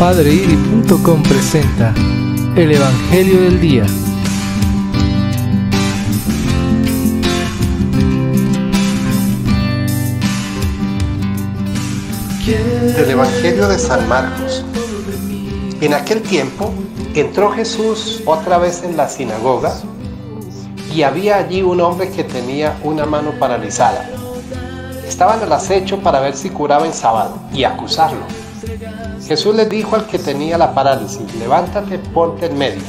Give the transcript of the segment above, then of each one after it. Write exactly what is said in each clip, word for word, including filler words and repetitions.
Padreiri punto com presenta el Evangelio del Día. Del Evangelio de San Marcos. En aquel tiempo entró Jesús otra vez en la sinagoga y había allí un hombre que tenía una mano paralizada. Estaban al acecho para ver si curaba en sábado y acusarlo. Jesús les dijo al que tenía la parálisis: levántate, ponte en medio.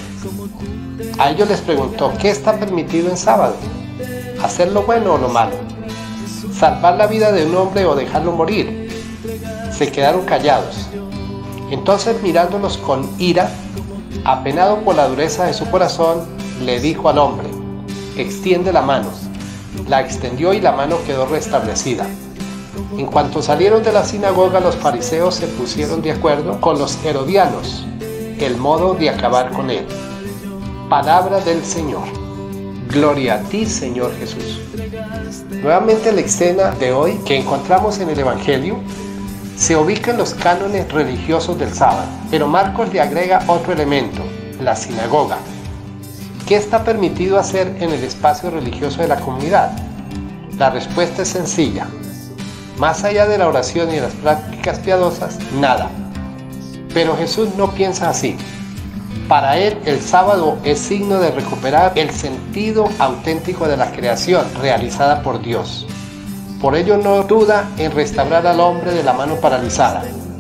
A ellos les preguntó: ¿qué está permitido en sábado? ¿Hacer lo bueno o lo malo? ¿Salvar la vida de un hombre o dejarlo morir? Se quedaron callados. Entonces, mirándolos con ira, apenado por la dureza de su corazón, le dijo al hombre: extiende la mano. La extendió y la mano quedó restablecida. En cuanto salieron de la sinagoga, los fariseos se pusieron de acuerdo con los herodianos el modo de acabar con él. Palabra del Señor. Gloria a ti, Señor Jesús. Nuevamente la escena de hoy que encontramos en el Evangelio se ubica en los cánones religiosos del sábado, pero Marcos le agrega otro elemento: la sinagoga. ¿Qué está permitido hacer en el espacio religioso de la comunidad? La respuesta es sencilla. Más allá de la oración y de las prácticas piadosas, nada. Pero Jesús no piensa así. Para él, el sábado es signo de recuperar el sentido auténtico de la creación realizada por Dios. Por ello no duda en restaurar al hombre de la mano paralizada.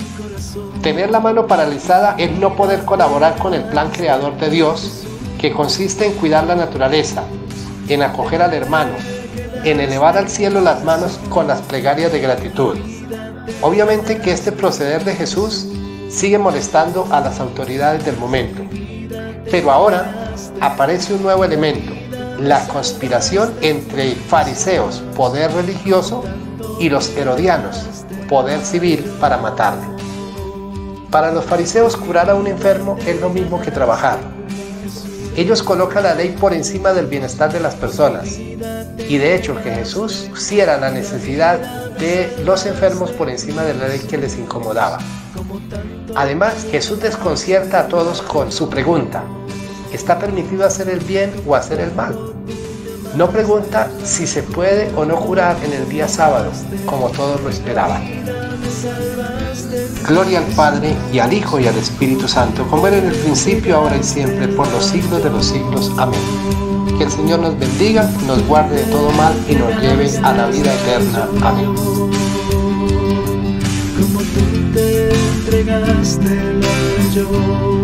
Tener la mano paralizada es no poder colaborar con el plan creador de Dios, que consiste en cuidar la naturaleza, en acoger al hermano, en elevar al cielo las manos con las plegarias de gratitud. Obviamente que este proceder de Jesús sigue molestando a las autoridades del momento. Pero ahora aparece un nuevo elemento: la conspiración entre fariseos, poder religioso, y los herodianos, poder civil, para matarle. Para los fariseos, curar a un enfermo es lo mismo que trabajar. Ellos colocan la ley por encima del bienestar de las personas. Y de hecho que Jesús pusiera la necesidad de los enfermos por encima de la ley que les incomodaba. Además, Jesús desconcierta a todos con su pregunta: ¿está permitido hacer el bien o hacer el mal? No pregunta si se puede o no curar en el día sábado, como todos lo esperaban. Gloria al Padre, y al Hijo, y al Espíritu Santo, como era en el principio, ahora y siempre, por los siglos de los siglos. Amén. Que el Señor nos bendiga, nos guarde de todo mal y nos lleve a la vida eterna. Amén. Como tú te entregaste, lo yo.